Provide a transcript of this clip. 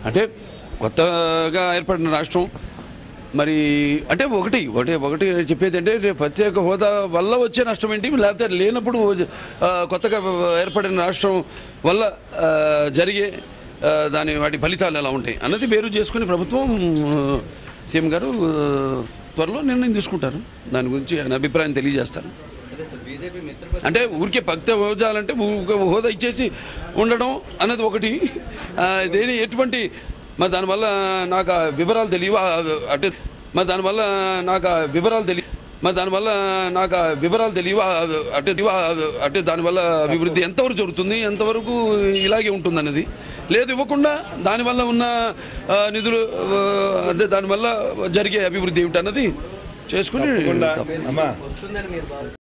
అంటే కొత్తగా ఏర్పడిన రాష్ట్రం మరి అంటే ఒకటి చెప్పేది అంటే ప్రత్యేక హోదా వల్ల వచ్చే నష్టం ఏంటి, లేకపోతే లేనప్పుడు కొత్తగా ఏర్పడిన రాష్ట్రం వల్ల జరిగే వాటి ఫలితాలు ఎలా ఉంటాయి అన్నది వేరు చేసుకుని ప్రభుత్వం సీఎం గారు త్వరలో నిర్ణయం తీసుకుంటారు. దాని గురించి ఆయన అభిప్రాయం తెలియజేస్తారు. అంటే ఊరికే ప్రత్యేక హోదాలంటే హోదా ఇచ్చేసి ఉండడం అన్నది ఒకటి, దేని ఎటువంటి మరి దానివల్ల నాకు వివరాలు తెలియవు అంటే అంటే దానివల్ల అభివృద్ధి ఎంతవరకు జరుగుతుంది, ఎంతవరకు ఇలాగే ఉంటుంది అన్నది లేదు. ఇవ్వకుండా దానివల్ల ఉన్న నిధులు అంటే దానివల్ల జరిగే అభివృద్ధి ఏమిటన్నది చేసుకుని